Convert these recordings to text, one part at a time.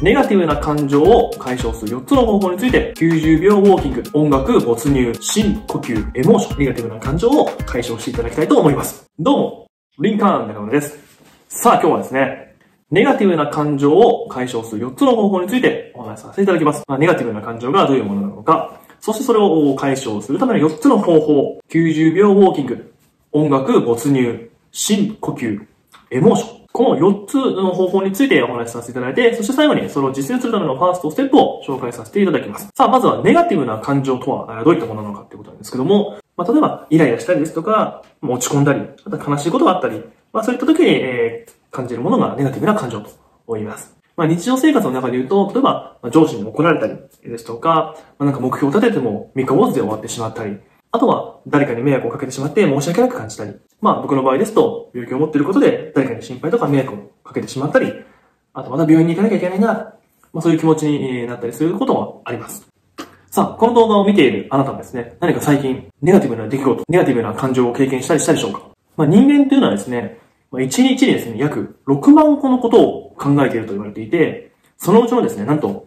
ネガティブな感情を解消する4つの方法について、90秒ウォーキング、音楽、没入、深呼吸、エモーション、ネガティブな感情を解消していただきたいと思います。どうも、リンカーン中村です。さあ今日はですね、ネガティブな感情を解消する4つの方法についてお話しさせていただきます。ネガティブな感情がどういうものなのか、そしてそれを解消するための4つの方法、90秒ウォーキング、音楽、没入、深呼吸、エモーション。この4つの方法についてお話しさせていただいて、そして最後にそれを実践するためのファーストステップを紹介させていただきます。さあ、まずはネガティブな感情とはどういったものなのかっていうことなんですけども、例えばイライラしたりですとか、落ち込んだり、あとは悲しいことがあったり、そういった時に、感じるものがネガティブな感情と言います。日常生活の中で言うと、例えば上司に怒られたりですとか、なんか目標を立てても3日坊主で終わってしまったり、あとは誰かに迷惑をかけてしまって申し訳なく感じたり、僕の場合ですと病気を持っていることで誰かに心配とか迷惑をかけてしまったり、あとまた病院に行かなきゃいけないな、そういう気持ちになったりすることもあります。さあ、この動画を見ているあなたはですね、何か最近ネガティブな出来事、ネガティブな感情を経験したりしたでしょうか？人間というのはですね、1日にですね、約6万個のことを考えていると言われていて、そのうちのですね、なんと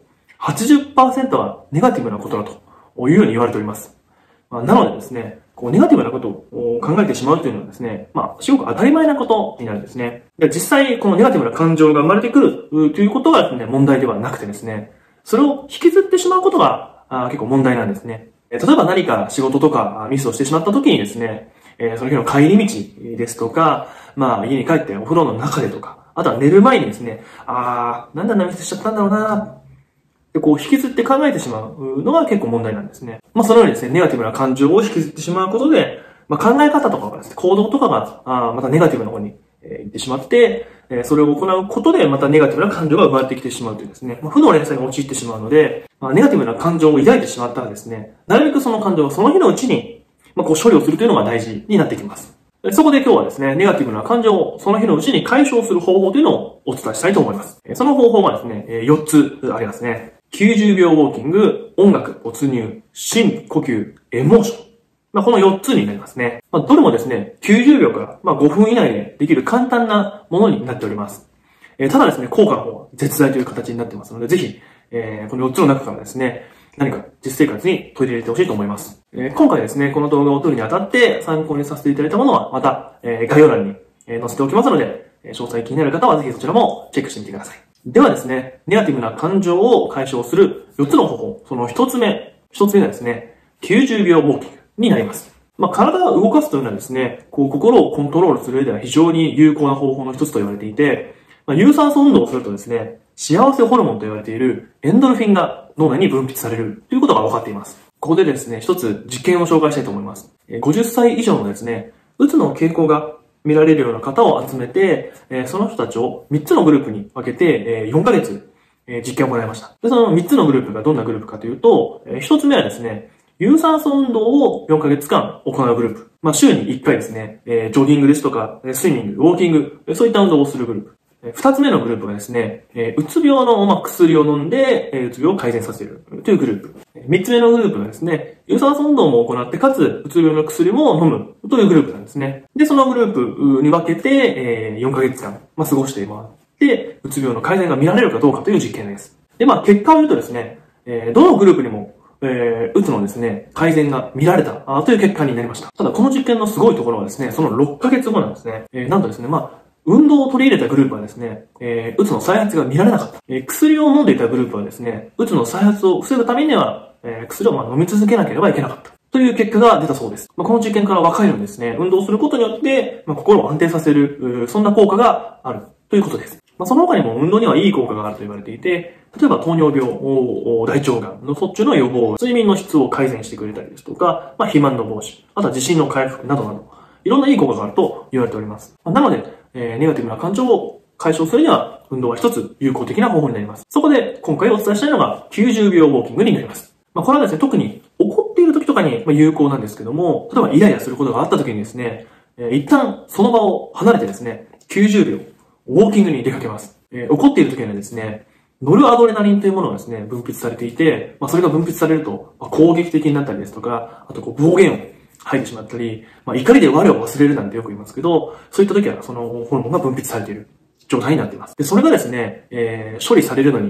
80% はネガティブなことだというように言われております。なのでですね、ネガティブなことを考えてしまうというのはですね、すごく当たり前なことになるんですね。で実際、このネガティブな感情が生まれてくるということがですね、問題ではなくてですね、それを引きずってしまうことが結構問題なんですね。例えば何か仕事とかミスをしてしまった時にですね、その日の帰り道ですとか、家に帰ってお風呂の中でとか、あとは寝る前にですね、なんであんなミスしちゃったんだろうなで引きずって考えてしまうのが結構問題なんですね。そのようにですね、ネガティブな感情を引きずってしまうことで、考え方とかがですね、行動とかが、またネガティブな方に行ってしまって、それを行うことでまたネガティブな感情が生まれてきてしまうというですね、負の連鎖に陥ってしまうので、ネガティブな感情を抱いてしまったらですね、なるべくその感情をその日のうちに、処理をするというのが大事になってきます。そこで今日はですね、ネガティブな感情をその日のうちに解消する方法というのをお伝えしたいと思います。その方法がですね、4つありますね。90秒ウォーキング、音楽、没入、深呼吸、エモーション。この4つになりますね。どれもですね、90秒から5分以内でできる簡単なものになっております。ただですね、効果の方は絶大という形になっていますので、ぜひ、この4つの中からですね、何か実生活に取り入れてほしいと思います。今回ですね、この動画を撮るにあたって参考にさせていただいたものは、また、概要欄に載せておきますので、詳細気になる方はぜひそちらもチェックしてみてください。ではですね、ネガティブな感情を解消する4つの方法、その1つ目がですね、90秒ウォーキングになります。体を動かすというのはですね、心をコントロールする上では非常に有効な方法の一つと言われていて、有酸素運動をするとですね、幸せホルモンと言われているエンドルフィンが脳内に分泌されるということが分かっています。ここでですね、一つ実験を紹介したいと思います。50歳以上のですね、うつの傾向が見られるような方を集めて、その人たちを3つのグループに分けて、4ヶ月、実験を行いました。で、その3つのグループがどんなグループかというと、1つ目はですね、有酸素運動を4ヶ月間行うグループ。週に1回ですね、ジョギングですとか、スイミング、ウォーキング、そういった運動をするグループ。2つ目のグループがですね、うつ病の薬を飲んで、うつ病を改善させるというグループ。3つ目のグループがですね、有酸素運動も行って、かつ、うつ病の薬も飲むというグループなんですね。で、そのグループに分けて、4ヶ月間、過ごしてもらって、うつ病の改善が見られるかどうかという実験です。で、結果を言うとですね、どのグループにも、うつのですね、改善が見られたという結果になりました。ただ、この実験のすごいところはですね、その6ヶ月後なんですね。なんとですね、運動を取り入れたグループはですね、うつの再発が見られなかった。薬を飲んでいたグループはですね、うつの再発を防ぐためには、薬を飲み続けなければいけなかった。という結果が出たそうです。この実験から分かるようにですね、運動することによって、心を安定させる、そんな効果があるということです。その他にも運動にはいい効果があると言われていて、例えば糖尿病、大腸がんのそっちの予防、睡眠の質を改善してくれたりですとか、肥満の防止、あとは自信の回復などなど、いろんないい効果があると言われております。なので、ネガティブな感情を解消するには、運動は一つ有効的な方法になります。そこで今回お伝えしたいのが90秒ウォーキングになります。これはですね、特に怒っている時とかに有効なんですけども、例えばイライラすることがあった時にですね、一旦その場を離れてですね、90秒ウォーキングに出かけます。怒っている時にはですね、ノルアドレナリンというものがですね、分泌されていて、それが分泌されると、攻撃的になったりですとか、あと暴言を吐いてしまったり、怒りで我を忘れるなんてよく言いますけど、そういった時はそのホルモンが分泌されている状態になっています。で、それがですね、処理されるのに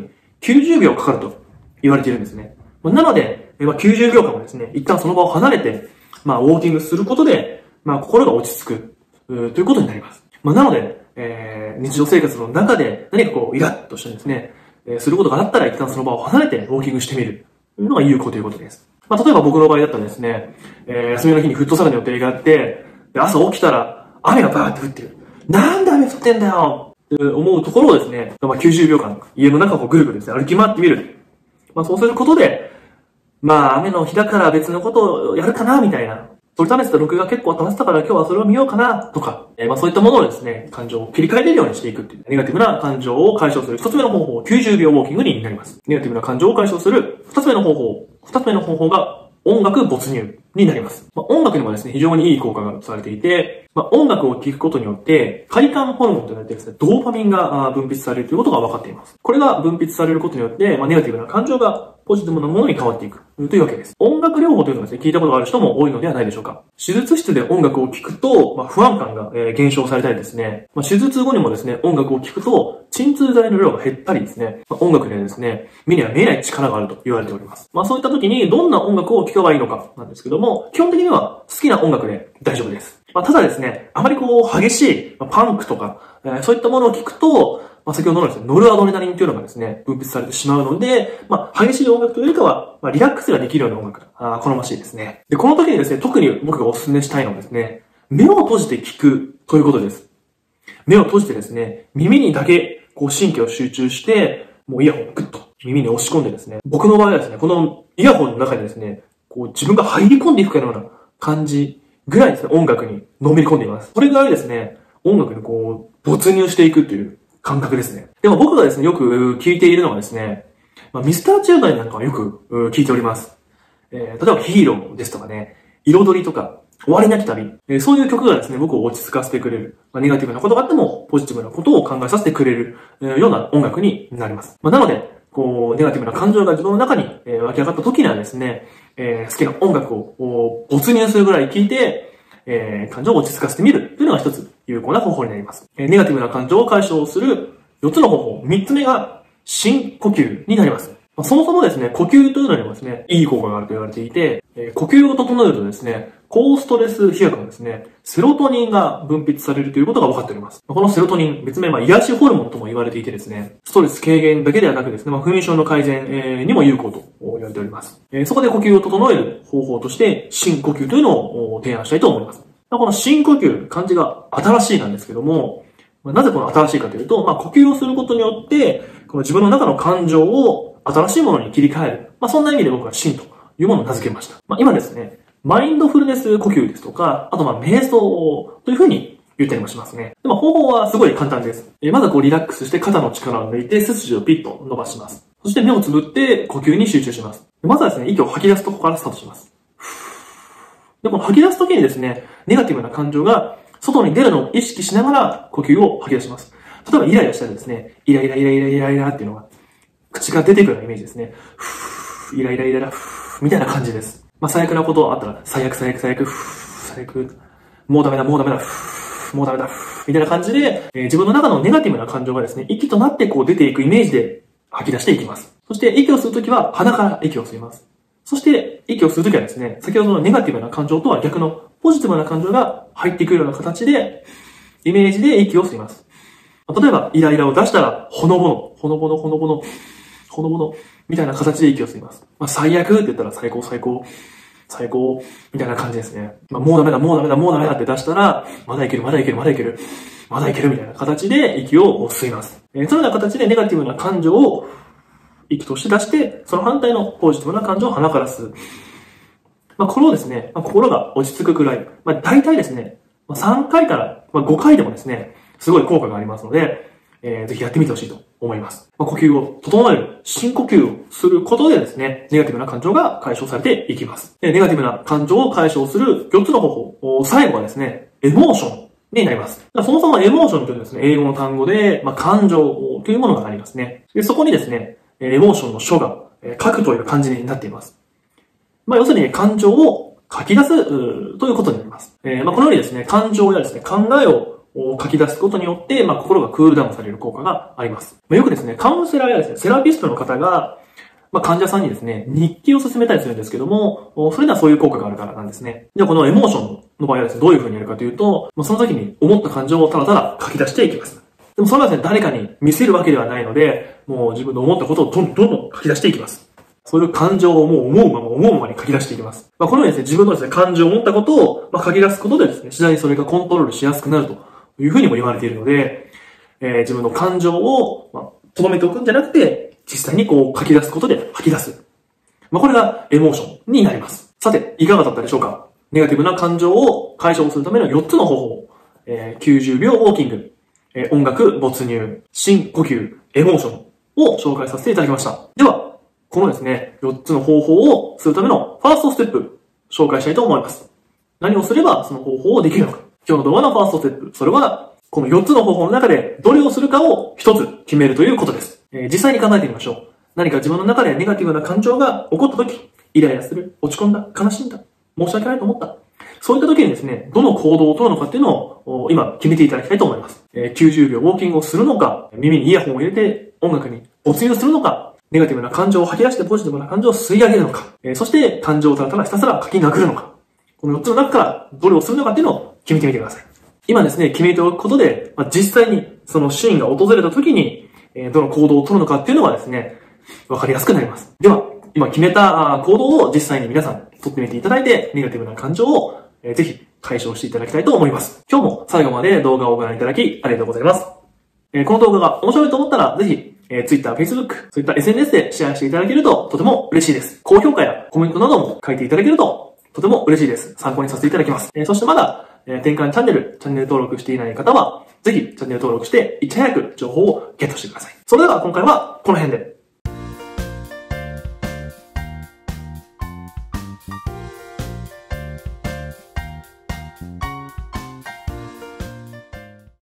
90秒かかると言われているんですね。なので、90秒間もですね、一旦その場を離れて、ウォーキングすることで、心が落ち着く、ということになります。なので、日常生活の中で何かこう、イラッとしてですね、することがあったら一旦その場を離れてウォーキングしてみる、というのが有効ということです。例えば僕の場合だったらですね、休みの日にフットサルの予定があって、で朝起きたら雨がバーって降ってる。なんで雨降ってんだよって思うところをですね、90秒間家の中をぐるぐるですね、歩き回ってみる。そうすることで、雨の日だから別のことをやるかなみたいな。それ試してた録画結構溜まってたから今日はそれを見ようかなとか、そういったものをですね、感情を切り替えれるようにしていくっていう、ネガティブな感情を解消する一つ目の方法、90秒ウォーキングになります。ネガティブな感情を解消する二つ目の方法が音楽没入になります。音楽にもですね、非常にいい効果がされていて、音楽を聴くことによって、快感ホルモンと言われてですね、ドーパミンが分泌されるということが分かっています。これが分泌されることによって、ネガティブな感情がポジティブなものに変わっていくというわけです。音楽療法というのはですね、聞いたことがある人も多いのではないでしょうか。手術室で音楽を聴くと、不安感が減少されたりですね、手術後にもですね、音楽を聴くと、鎮痛剤の量が減ったりですね、音楽でですね、目には見えない力があると言われております。そういった時にどんな音楽を聴けばいいのかなんですけども、基本的には好きな音楽で大丈夫です。ただですね、あまり激しいパンクとか、そういったものを聞くと、先ほどのですね、ノルアドレナリンというのがですね、分泌されてしまうので、激しい音楽というよりかは、リラックスができるような音楽が好ましいですね。で、この時にですね、特に僕がお勧めしたいのはですね、目を閉じて聞くということです。目を閉じてですね、耳にだけ神経を集中して、もうイヤホンをグッと耳に押し込んでですね、僕の場合はですね、このイヤホンの中にですね、自分が入り込んでいくかのような感じぐらいですね、音楽にのめり込んでいます。それぐらいですね、音楽に没入していくという感覚ですね。でも僕がですね、よく聴いているのはですね、ミスターチルドレンなんかはよく聴いております。例えばヒーローですとかね、彩りとか、終わりなき旅。そういう曲がですね、僕を落ち着かせてくれる。ネガティブなことがあっても、ポジティブなことを考えさせてくれるような音楽になります。なので、ネガティブな感情が自分の中に湧き上がった時にはですね、好きな音楽を没入するぐらい聴いて、感情を落ち着かせてみるというのが一つ有効な方法になります。ネガティブな感情を解消する4つの方法。3つ目が深呼吸になります。そもそもですね、呼吸というのにもですね、いい効果があると言われていて、呼吸を整えるとですね、高ストレス飛躍のですね、セロトニンが分泌されるということが分かっております。このセロトニン、別名癒しホルモンとも言われていてですね、ストレス軽減だけではなくですね、不眠症の改善にも有効と言われております。そこで呼吸を整える方法として、深呼吸というのを提案したいと思います。この深呼吸、漢字が新しいなんですけども、なぜこの新しいかというと、呼吸をすることによって、この自分の中の感情を新しいものに切り替える。そんな意味で僕は深というものを名付けました。今ですね、マインドフルネス呼吸ですとか、あと瞑想というふうに言ったりもしますね。方法はすごい簡単です。まずリラックスして肩の力を抜いて背筋をピッと伸ばします。そして目をつぶって呼吸に集中します。まずはですね、息を吐き出すところからスタートします。で、この吐き出すときにですね、ネガティブな感情が外に出るのを意識しながら呼吸を吐き出します。例えばイライラしたらですね、イライライライライライラっていうのが口が出てくるようなイメージですね。イライライライラ、みたいな感じです。最悪なことあったら、最悪、最悪、最悪、最悪、もうダメだ、もうダメだ、もうダメだ、みたいな感じで、自分の中のネガティブな感情がですね、息となって出ていくイメージで吐き出していきます。そして息を吸うときは鼻から息を吸います。そして息を吸うときはですね、先ほどのネガティブな感情とは逆のポジティブな感情が入ってくるような形で、イメージで息を吸います。例えば、イライラを出したら、ほのぼの、ほのぼの、ほのぼの、ほのぼの、みたいな形で息を吸います。最悪って言ったら最高、最高、最高、みたいな感じですね。もうダメだ、もうダメだ、もうダメだって出したら、まだいける、まだいける、まだいける、まだいけるみたいな形で息を吸います。そのような形でネガティブな感情を息として出して、その反対のポジティブな感情を鼻から吸う。これをですね、心が落ち着くくらい、大体ですね、3回から5回でもですね、すごい効果がありますので、ぜひやってみてほしいと思います。呼吸を整える、深呼吸をすることでですね、ネガティブな感情が解消されていきます。ネガティブな感情を解消する4つの方法、最後はですね、エモーションになります。そもそもエモーションというですね、英語の単語で、感情というものがありますね。でそこにですね、エモーションの書が、書くという漢字になっています。要するに感情を書き出すということになります。このようにですね、感情やですね、考えを書き出すことによって、心がクールダウンされる効果があります。よくですね、カウンセラーやですね、セラピストの方が、患者さんにですね、日記を進めたりするんですけども、それにはそういう効果があるからなんですね。ではこのエモーションの場合はですね、どういう風にやるかというと、その時に思った感情をただただ書き出していきます。でもそれはですね、誰かに見せるわけではないので、もう自分の思ったことをどんどん書き出していきます。そういう感情をもう思うままに書き出していきます。このようにですね、自分のですね、感情を持ったことを書き出すことでですね、次第にそれがコントロールしやすくなるというふうにも言われているので、自分の感情を、留めておくんじゃなくて、実際にこう書き出すことで吐き出す。これがエモーションになります。さて、いかがだったでしょうか？ネガティブな感情を解消するための4つの方法。90秒ウォーキング、音楽没入、深呼吸、エモーションを紹介させていただきました。では、このですね、4つの方法をするためのファーストステップ、紹介したいと思います。何をすればその方法をできるのか。今日の動画のファーストステップ、それは、この4つの方法の中でどれをするかを1つ決めるということです。実際に考えてみましょう。何か自分の中でネガティブな感情が起こったとき、イライラする、落ち込んだ、悲しんだ、申し訳ないと思った。そういった時にですね、どの行動を取るのかっていうのを今決めていただきたいと思います。90秒ウォーキングをするのか、耳にイヤホンを入れて音楽に没入するのか、ネガティブな感情を吐き出してポジティブな感情を吸い上げるのか、そして感情をただただひたすら書き殴るのか、この4つの中からどれをするのかっていうのを決めてみてください。今ですね、決めておくことで、実際にそのシーンが訪れた時に、どの行動を取るのかっていうのはですね、わかりやすくなります。では、今決めた行動を実際に皆さん取ってみていただいて、ネガティブな感情をぜひ解消していただきたいと思います。今日も最後まで動画をご覧いただきありがとうございます。この動画が面白いと思ったら、ぜひ、Twitter、Facebook、そういった SNS でシェアしていただけるととても嬉しいです。高評価やコメントなども書いていただけるととても嬉しいです。参考にさせていただきます。そしてまだ、転換チャンネル登録していない方は、ぜひチャンネル登録していち早く情報をゲットしてください。それでは今回はこの辺で。